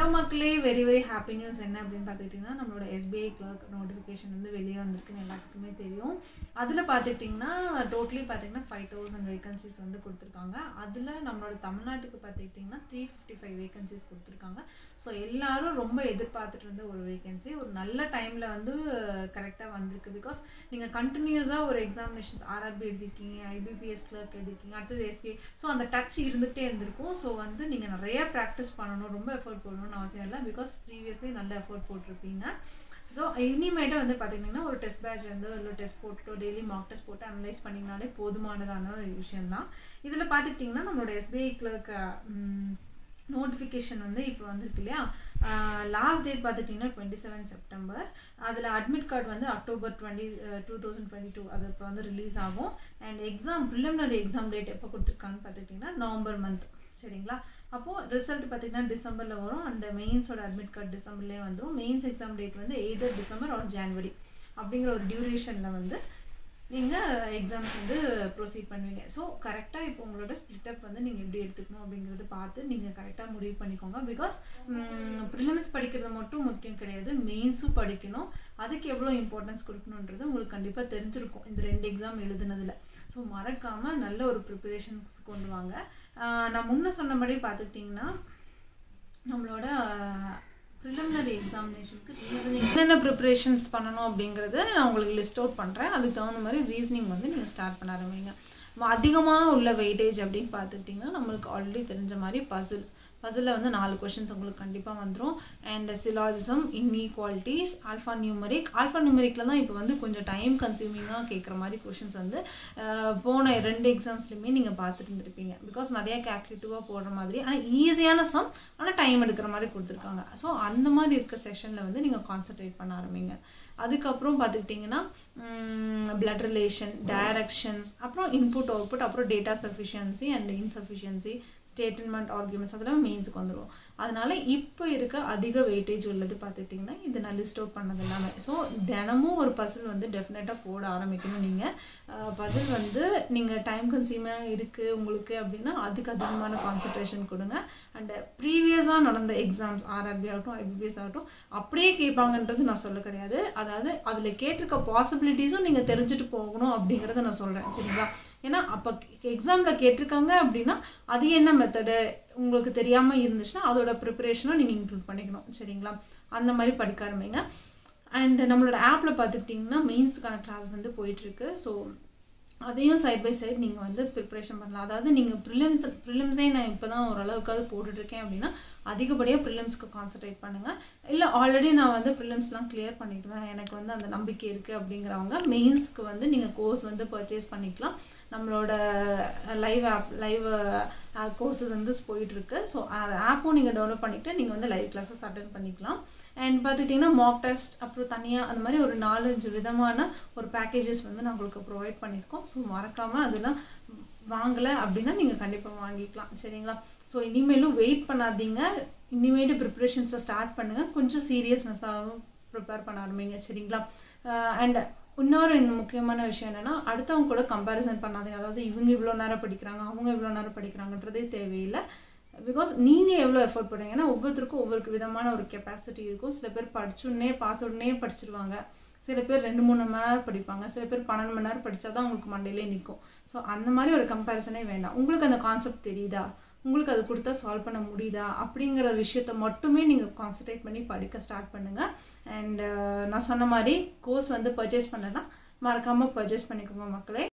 மக்களே very very happy news என்ன அப்படின்னு பார்த்துக்கிட்டிங்கன்னா நம்மளோட SBI CLERK நோட்டிஃபிகேஷன் வந்து வெளியே வந்திருக்குன்னு எல்லாத்துக்குமே தெரியும். அதில் பார்த்துக்கிட்டிங்கன்னா டோட்டலி பார்த்திங்கன்னா 5000 வேகன்சிஸ் வந்து கொடுத்துருக்காங்க. அதில் நம்மளோட தமிழ்நாட்டுக்கு பார்த்துக்கிட்டிங்கன்னா 355 வேகன்சிஸ் கொடுத்துருக்காங்க. ஸோ எல்லோரும் ரொம்ப எதிர்பார்த்துட்டு இருந்த ஒரு வேகன்சி ஒரு நல்ல டைமில் வந்து கரெக்டாக வந்திருக்கு. பிகாஸ் நீங்கள் கண்டினியூஸாக ஒரு எக்ஸாமினேஷன்ஸ் RRB எழுதிருக்கீங்க, IBPS CLERK எழுதிருக்கீங்க, அடுத்தது SBI. ஸோ அந்த டச் இருந்துகிட்டே இருந்திருக்கும். ஸோ வந்து நீங்கள் நிறைய ப்ராக்டிஸ் பண்ணணும், ரொம்ப எஃபர்ட் போடணும்னு அவசியம் இல்லை. பிகாஸ் ப்ரீவியஸ்லி நல்ல எஃபர்ட் போட்டிருப்பீங்க. ஸோ இனிமேட்டு வந்து பார்த்தீங்கன்னா ஒரு டெஸ்ட் பேட்ச் வந்து இல்லை டெஸ்ட் போட்டுட்டோ டெய்லி மார்க் டெஸ்ட் போட்டு அனலைஸ் பண்ணிங்கனாலே போதுமானதான ஒரு விஷயம்தான். இதில் பார்த்துக்கிட்டிங்கன்னா நம்மளோட SBI CLERK நோட்டிஃபிகேஷன் வந்து இப்போ வந்துருக்கு இல்லையா. லாஸ்ட் டேட் பார்த்துட்டிங்கன்னா 27 செப்டம்பர். அதில் அட்மிட் கார்டு வந்து October 2022 அது இப்போ வந்து ரிலீஸ் ஆகும். அண்ட் ப்ரிலிமினரி எக்ஸாம் டேட் எப்போ கொடுத்துருக்காங்கன்னு பார்த்துக்கிட்டிங்கன்னா நவம்பர் மந்த். சரிங்களா. அப்போது ரிசல்ட் பார்த்திங்கன்னா டிசம்பரில் வரும். அந்த மெயின்ஸோட அட்மிட் கார்டு டிசம்பர்லேயே வந்துடும். மெயின்ஸ் எக்ஸாம் டேட் வந்து எய்தர் டிசம்பர் ஆர் ஜான்வரி அப்படிங்கிற ஒரு டியூரேஷனில் வந்து நீங்கள் எக்ஸாம்ஸ் வந்து ப்ரொசீட் பண்ணுவீங்க. ஸோ கரெக்டாக இப்போ உங்களோட ஸ்ப்ளிட்டப் வந்து நீங்கள் எப்படி எடுத்துக்கணும் அப்படிங்கிறது பார்த்து நீங்கள் கரெக்டாக முடிவு பண்ணிக்கோங்க. பிகாஸ் ப்ரிலிம்ஸ் படிக்கிறது மட்டும் முக்கியம் கிடையாது, மெயின்ஸும் படிக்கணும். அதுக்கு எவ்வளோ இம்பார்ட்டன்ஸ் கொடுக்கணுன்றது உங்களுக்கு கண்டிப்பாக தெரிஞ்சிருக்கும் இந்த 2 எக்ஸாம் எழுதுனதில். ஸோ மறக்காமல் நல்ல ஒரு ப்ரிப்பரேஷன்ஸ் கொண்டு வாங்க. நான் முன்ன சொன்னபடி பார்த்துக்கிட்டிங்கன்னா நம்மளோட ப்ரிலிமினரி எக்ஸாமினேஷனுக்கு ரீசனிங் என்னென்ன ப்ரிப்பரேஷன்ஸ் பண்ணணும் அப்படிங்கிறத நான் உங்களுக்கு லிஸ்ட் அவுட் பண்ணுறேன். அதுக்கு தகுந்த மாதிரி ரீசனிங் வந்து நீங்கள் ஸ்டார்ட் பண்ண ஆரம்பிங்க. அதிகமாக உள்ள வெயிட்டேஜ் அப்படின்னு பார்த்துக்கிட்டிங்கன்னா நம்மளுக்கு ஆல்ரெடி தெரிஞ்ச மாதிரி பசிலில் வந்து 4 கொஷின்ஸ் உங்களுக்கு கண்டிப்பாக வந்துடும். அண்ட் சிலாஜிசம், இன்இக்வாலிட்டிஸ், ஆல்ஃபா நியூமரிக்கில் தான் இப்போ வந்து கொஞ்சம் டைம் கன்சியூமிங்காக கேட்குற மாதிரி கொஷின்ஸ் வந்து போன 2 எக்ஸாம்ஸ்லையுமே நீங்கள் பார்த்துட்டு இருந்திருப்பீங்க. பிகாஸ் நிறையா கேல்குலேட்டிவாக போடுற மாதிரி ஆனால் ஈஸியான சம் ஆனால் டைம் எடுக்கிற மாதிரி கொடுத்துருக்காங்க. ஸோ அந்த மாதிரி இருக்க செஷனில் வந்து நீங்கள் கான்சன்ட்ரேட் பண்ண ஆரம்பிங்க. அதுக்கப்புறம் பார்த்துக்கிட்டிங்கன்னா பிளட் ரிலேஷன், டைரக்ஷன்ஸ், அப்புறம் இன்புட் அவுட்புட், அப்புறம் data sufficiency and insufficiency, statement, arguments அதெல்லாம் மெயின்ஸுக்கு வந்துடும். அதனால இப்போ இருக்க அதிக வெயிட்டேஜ் உள்ளது பார்த்துக்கிட்டிங்கன்னா இது நான் லிஸ்ட் அவுட் பண்ணது எல்லாமே. ஸோ தினமும் ஒரு பசில் வந்து டெஃபினட்டாக போட ஆரம்பிக்கணும். நீங்கள் பசில் வந்து நீங்கள் டைம் கன்சியூமாக இருக்குது உங்களுக்கு அப்படின்னா அதுக்கு அதிகமான கான்சன்ட்ரேஷன் கொடுங்க. அண்ட் ப்ரீவியஸாக நடந்த எக்ஸாம்ஸ் RRB ஆகட்டும் IBPS ஆகட்டும் அப்படியே கேட்பாங்கன்றது நான் சொல்ல கிடையாது. அதாவது அதில் கேட்டிருக்க பாசிபிலிட்டிஸும் நீங்கள் தெரிஞ்சுட்டு போகணும் அப்படிங்கிறத நான் சொல்கிறேன். சரிங்களா. ஏன்னா அப்போ எக்ஸாமில் கேட்டிருக்காங்க அப்படின்னா அது என்ன மெத்தடு உங்களுக்கு தெரியாமல் இருந்துச்சுன்னா அதோட ப்ரிப்பரேஷனும் நீங்கள் இன்க்ளூட் பண்ணிக்கணும். சரிங்களா. அந்த மாதிரி படிக்க ஆரம்பிங்க. அண்ட் நம்மளோட ஆப்பில் பார்த்துக்கிட்டிங்கன்னா மெயின்ஸுக்கான கிளாஸ் வந்து போயிட்டுருக்கு. ஸோ அதையும் சைட் பை சைட் நீங்கள் வந்து ப்ரிப்பரேஷன் பண்ணலாம். அதாவது நீங்கள் ப்ரிலிம்ஸே நான் இப்போ தான் ஓரளவுக்காவது போட்டுட்ருக்கேன் அப்படின்னா அதிகப்படியாக ப்ரிலிம்ஸ்க்கு கான்சன்ட்ரேட் பண்ணுங்கள். இல்லை ஆல்ரெடி நான் வந்து ப்ரிலிம்ஸ்லாம் கிளியர் பண்ணிவிடுவேன், எனக்கு வந்து அந்த நம்பிக்கை இருக்குது அப்படிங்கிறவங்க மெயின்ஸ்க்கு வந்து நீங்கள் கோர்ஸ் வந்து பர்ச்சேஸ் பண்ணிக்கலாம். நம்மளோட லைவ் கோர்ஸஸ் வந்து போயிட்டுருக்கு. ஸோ ஆப்பும் நீங்கள் டெவலப் பண்ணிவிட்டு நீங்கள் வந்து லைவ் கிளாஸஸ் அட்டென்ட் பண்ணிக்கலாம். அண்ட் பார்த்துக்கிட்டிங்கன்னா மார்க் டெஸ்ட் அப்புறம் தனியாக அந்த மாதிரி ஒரு 4-5 விதமான ஒரு பேக்கேஜஸ் வந்து நான் உங்களுக்கு ப்ரொவைட் பண்ணியிருக்கோம். ஸோ மறக்காமல் அதெல்லாம் வாங்கலை அப்படின்னா நீங்கள் கண்டிப்பாக வாங்கிக்கலாம். சரிங்களா. ஸோ இனிமேலும் வெயிட் பண்ணாதீங்க, இனிமேட்டு ப்ரிப்ரேஷன்ஸை ஸ்டார்ட் பண்ணுங்கள். கொஞ்சம் சீரியஸ்னஸாகவும் ப்ரிப்பேர் பண்ண ஆரம்பிங்க. சரிங்களா. அண்ட் இன்னொரு முக்கியமான விஷயம் என்னென்னா அடுத்தவங்க கூட கம்பேரிசன் பண்ணாதீங்க. அதாவது இவங்க இவ்வளோ நேரம் படிக்கிறாங்க அவங்க இவ்வளோ நேரம் படிக்கிறாங்கன்றதே தேவையில்லை. பிகாஸ் நீங்கள் எவ்வளோ எஃபோர்ட் பண்ணுங்க. ஏன்னா ஒவ்வொருத்தருக்கும் ஒவ்வொரு விதமான ஒரு கெப்பாசிட்டி இருக்கும். சில பேர் பார்த்த உடனே படிச்சிருவாங்க, சில பேர் 2-3 மணி நேரம் படிப்பாங்க, சில பேர் 12 மணி நேரம் படித்தா தான் உங்களுக்கு மண்டையிலே நிற்கும். ஸோ அந்த மாதிரி ஒரு கம்பேரிசனே வேண்டாம். உங்களுக்கு அந்த கான்செப்ட் தெரியுதா, உங்களுக்கு அது கொடுத்தா சால்வ் பண்ண முடியுதா அப்படிங்கிற விஷயத்த மட்டுமே நீங்கள் கான்சன்ட்ரேட் பண்ணி படிக்க ஸ்டார்ட் பண்ணுங்கள். அண்ட் நான் சொன்ன மாதிரி கோர்ஸ் வந்து பர்ச்சேஸ் பண்ணலாம், மறக்காமல் பர்ச்சேஸ் பண்ணிக்கோங்க மக்களே.